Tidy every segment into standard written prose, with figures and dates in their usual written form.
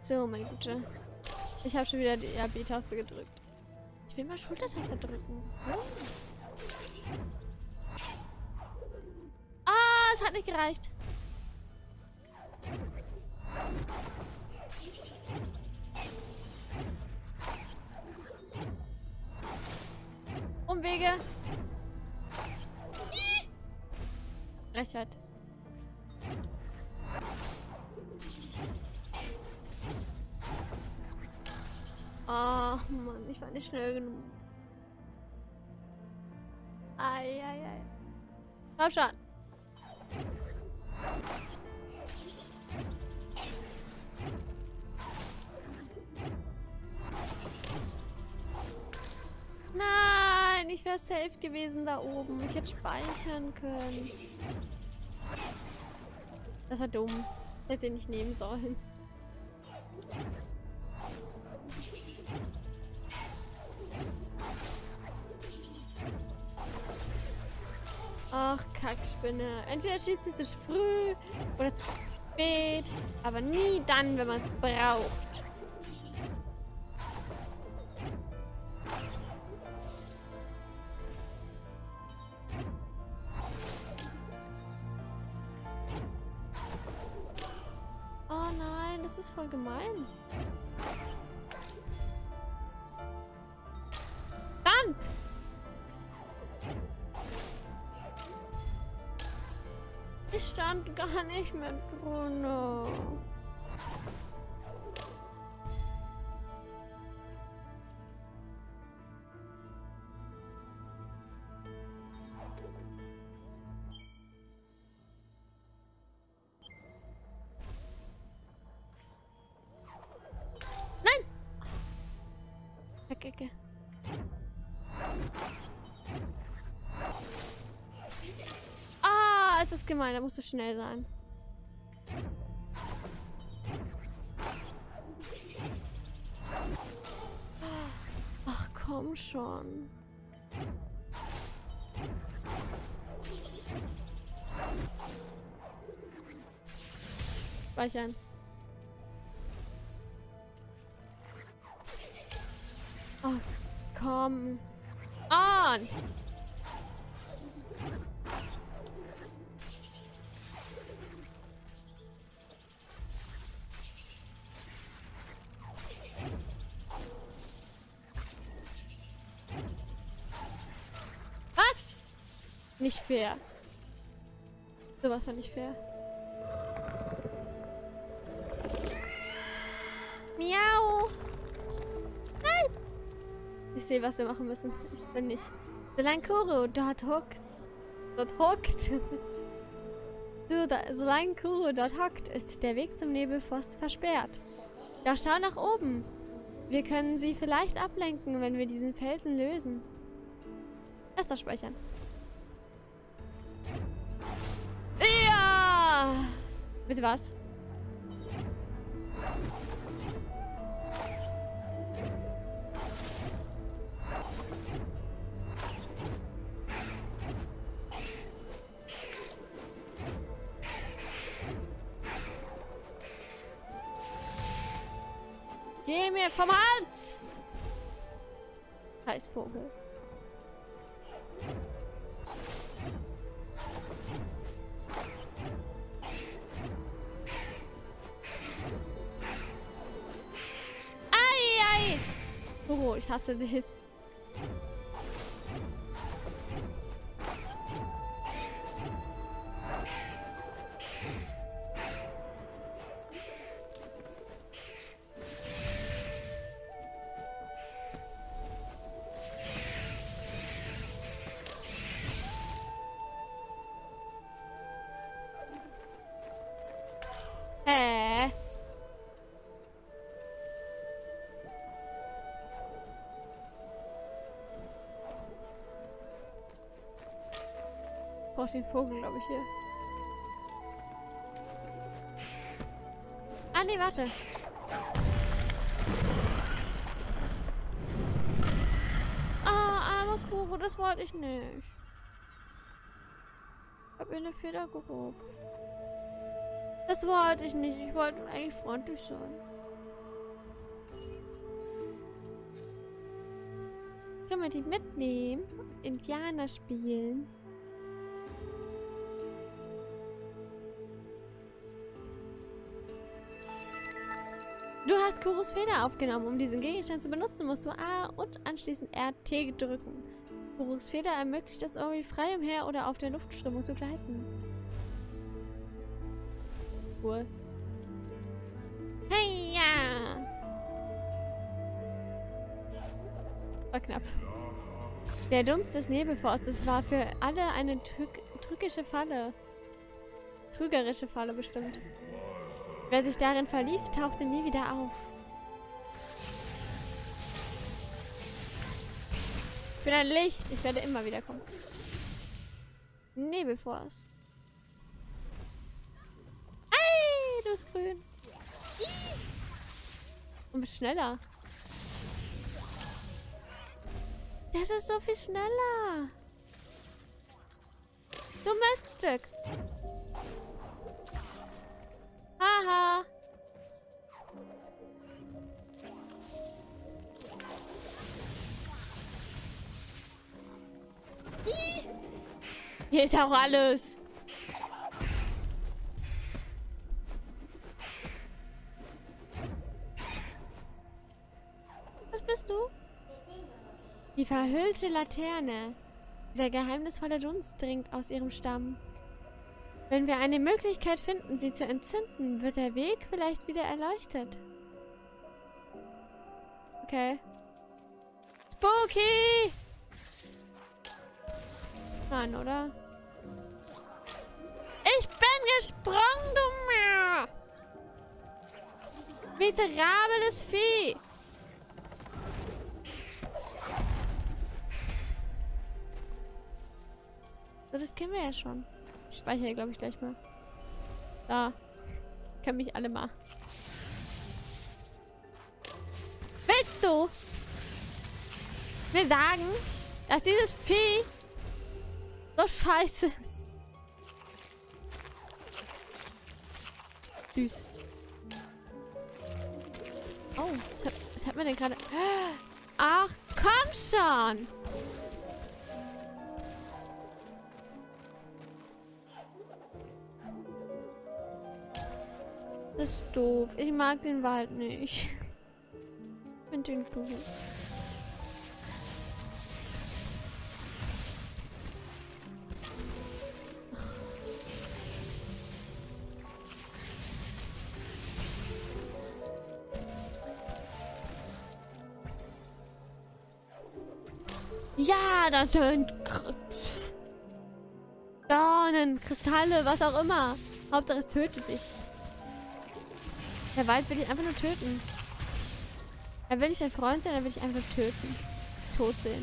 So, meine Gute. Ich habe schon wieder die B-Taste gedrückt. Ich will mal Schultertaste drücken. Ah, es hat nicht gereicht. Umwege. Frechheit. Oh Mann, ich war nicht schnell genug. Eieiei. Komm schon. Nein, ich wäre safe gewesen da oben. Ich hätte speichern können. Das war dumm. Ich hätte den nicht nehmen sollen. Ach, Kackspinne. Entweder schießt sie zu früh oder zu spät. Aber nie dann, wenn man es braucht. Oh nein, das ist voll gemein. Verdammt! Ich stand gar nicht mehr drin. Nein! Ecke. Ah, es ist gemein, da musst du schnell sein. Ach, komm schon. Speichern. Ach, komm. On! Was? Nicht fair. Sowas war nicht fair. Miau. Nein. Ich sehe, was wir machen müssen. Ich bin nicht. Solange Kuro dort hockt. Solange Kuro dort hockt, ist der Weg zum Nebelforst versperrt. Doch schau nach oben. Wir können sie vielleicht ablenken, wenn wir diesen Felsen lösen. Lass das speichern. Ja! Bitte was? Geh mir vom Hals! Heißvogel. Ei! Oh, ich hasse dich. Ich brauche den Vogel, glaube ich, hier. Ah, nee, warte. Ah, armer Kuro, das wollte ich nicht. Ich habe mir eine Feder gerupft. Das wollte ich nicht. Ich wollte eigentlich freundlich sein. Können wir die mitnehmen? Indianer spielen. Du hast Kurus Feder aufgenommen. Um diesen Gegenstand zu benutzen, musst du A und anschließend RT drücken. Kurus Feder ermöglicht es Ori frei umher oder auf der Luftströmung zu gleiten. Cool. Hey, ja! War knapp. Der Dunst des Nebelforstes war für alle eine trügerische Falle bestimmt. Wer sich darin verlief, tauchte nie wieder auf. Ich bin ein Licht. Ich werde immer wieder kommen. Nebelforst. Ey, du bist grün. Und bist schneller. Das ist so viel schneller. Du Miststück. Haha. Hier ist auch alles. Was bist du? Die verhüllte Laterne. Dieser geheimnisvolle Dunst dringt aus ihrem Stamm. Wenn wir eine Möglichkeit finden, sie zu entzünden, wird der Weg vielleicht wieder erleuchtet. Okay. Spooky! Mann, oder? Ich bin gesprungen, du Mir! Miserables Vieh! So, das kennen wir ja schon. Ich speichere, glaube ich, gleich mal. Da. Können mich alle mal. Willst du mir sagen, dass dieses Vieh so scheiße ist? Süß. Oh, was hat man denn gerade? Ach, komm schon! Das ist doof. Ich mag den Wald nicht. Ich finde den doof. Ja, das sind Dornen, Kristalle, was auch immer. Hauptsache es tötet dich. Der Wald will dich einfach nur töten. Er will nicht dein Freund sein, er will dich einfach töten. Tot sehen.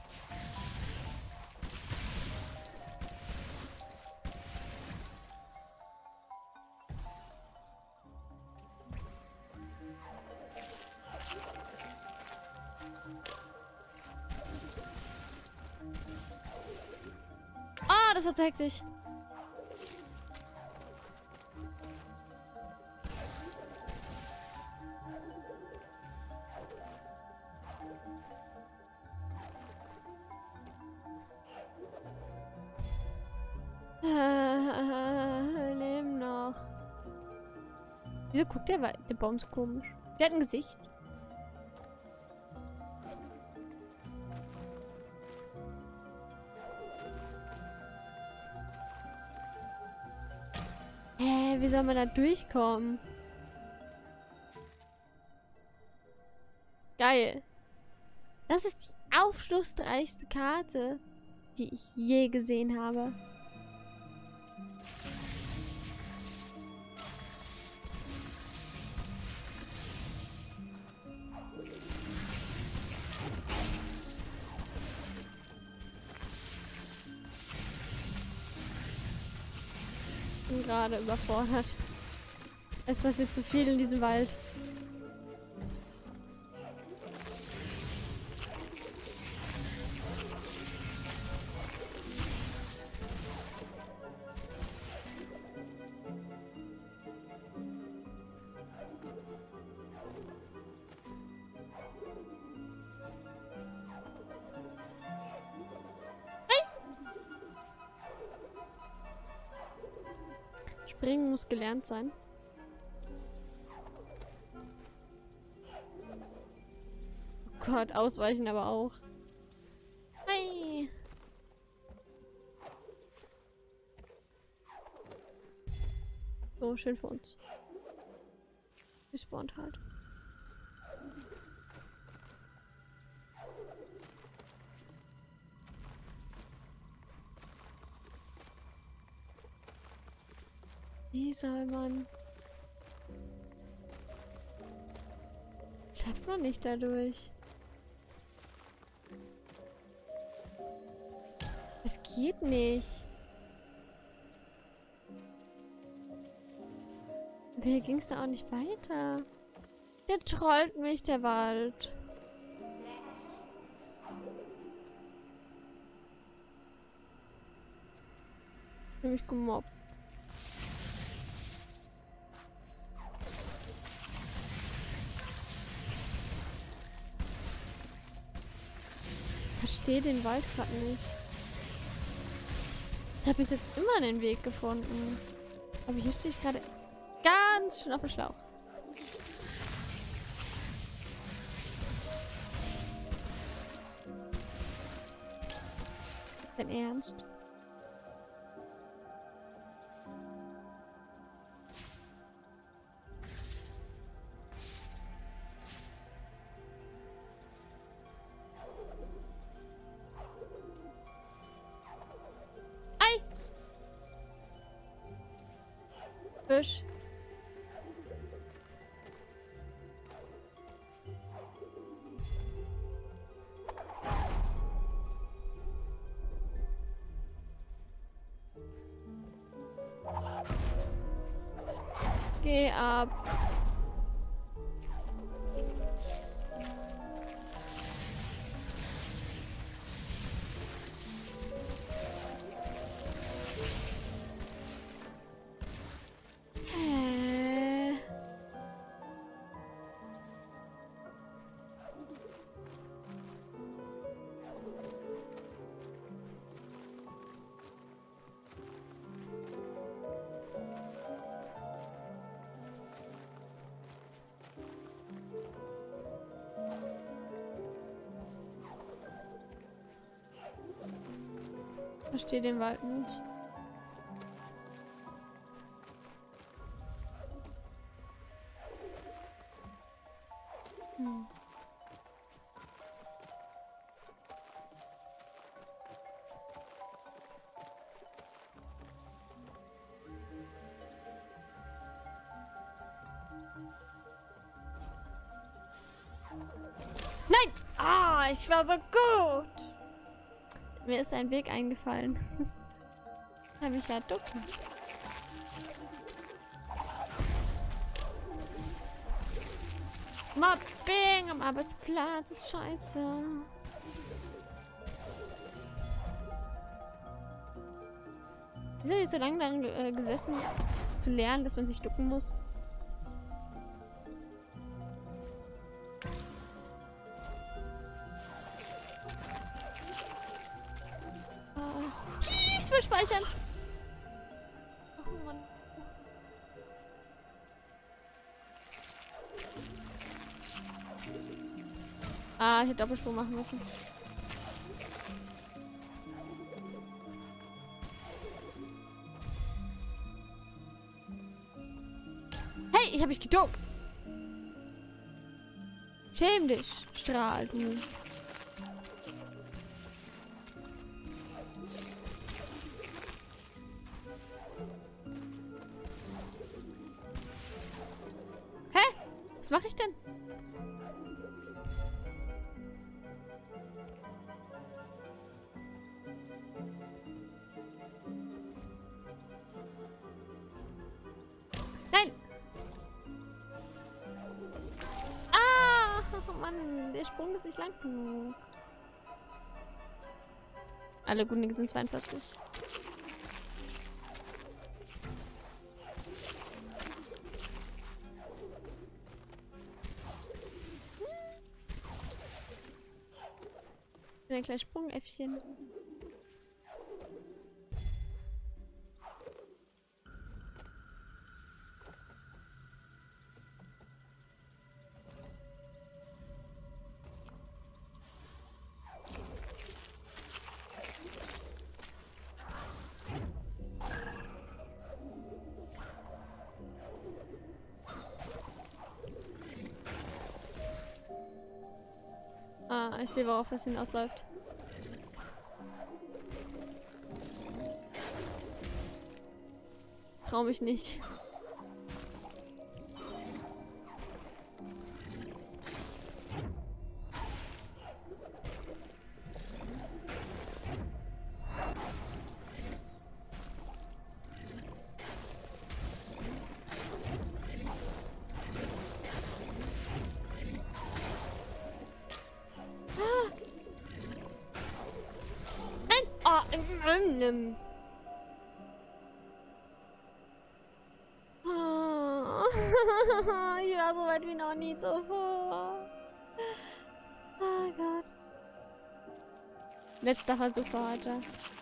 Ah, das war zu hektisch. Leben noch. Wieso guckt der Baum so komisch? Der hat ein Gesicht. Wie soll man da durchkommen? Geil. Das ist die aufschlussreichste Karte, die ich je gesehen habe. Ich bin gerade überfordert. Es passiert zu viel in diesem Wald. Springen muss gelernt sein. Oh Gott, ausweichen aber auch. Hi. So, schön für uns. Gespawnt halt. Wie soll man... Schafft man nicht dadurch. Es geht nicht. Aber hier ging es da auch nicht weiter. Der trollt mich, der Wald. Ich bin mich gemobbt. Ich verstehe den Wald gerade nicht. Ich habe bis jetzt immer den Weg gefunden. Aber hier stehe ich gerade ganz schön auf dem Schlauch. Dein Ernst? Ei! Fisch. Geh ab. Hä? Ich verstehe den Wald nicht. Hm. Nein! Ah, ich war so gut! Mir ist ein Weg eingefallen. Kann mich ja ducken. Mobbing am Arbeitsplatz ist scheiße. Wieso habe ich so lange daran gesessen, zu lernen, dass man sich ducken muss? Ich will speichern. Oh Mann. Ah, ich hätte Doppelsprung machen müssen. Hey, ich habe mich geduckt. Schäm dich, Strahl, du. Was mache ich denn? Nein! Ah! Oh Mann, der Sprung ist nicht lang genug. Alle guten Dinge sind 42. Ein kleines Sprungäffchen. ich sehe, worauf es hinausläuft. Trau mich nicht. Ich war so weit wie noch nie zuvor. Oh Gott. Letzter Versuch für heute.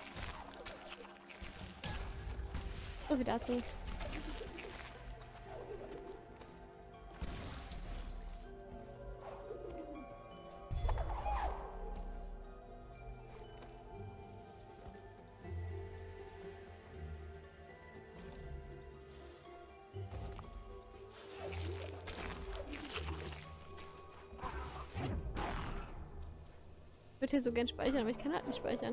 So viel dazu. Ich würde hier so gern speichern, aber ich kann halt nicht speichern.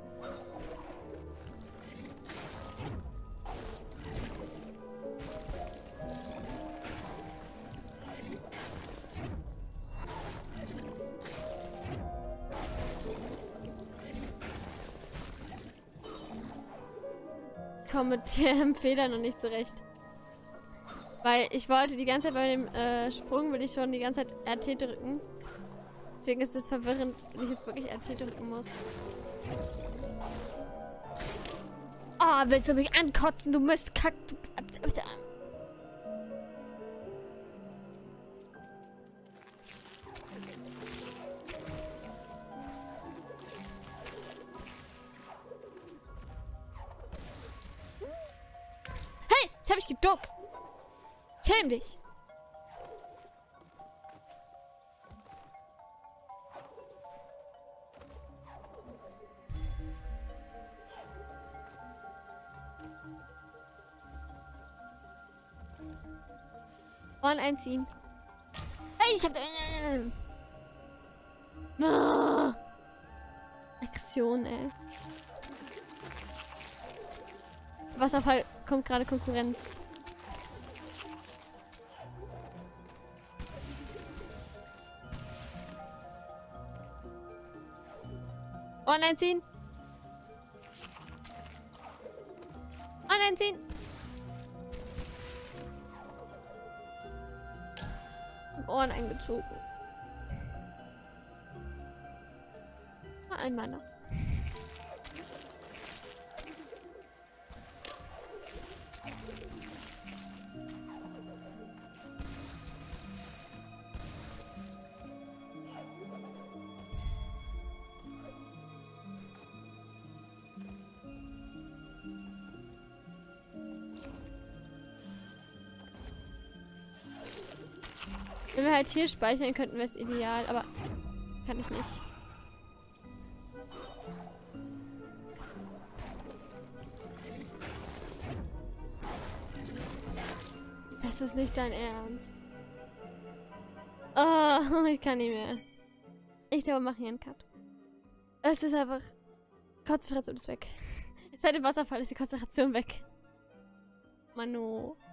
Ich komme mit dem Fehler noch nicht zurecht. Weil ich wollte die ganze Zeit bei dem Sprung, will ich schon die ganze Zeit RT drücken. Deswegen ist es verwirrend, wenn ich jetzt wirklich RT drücken muss. Oh, willst du mich ankotzen, du Mistkack? Hey, ich hab mich geduckt. Schäm dich. Ohren einziehen. Hey, ich hab... Aktion, ey. Wasserfall kommt gerade Konkurrenz. Ohren einziehen. Ohren einziehen. Ohren eingezogen. Einmal noch. Wenn wir halt hier speichern könnten, wäre es ideal, aber kann ich nicht. Das ist nicht dein Ernst. Oh, ich kann nicht mehr. Ich glaube, wir machen hier einen Cut. Es ist einfach... Konzentration ist weg. Seit dem Wasserfall ist die Konzentration weg. Manu.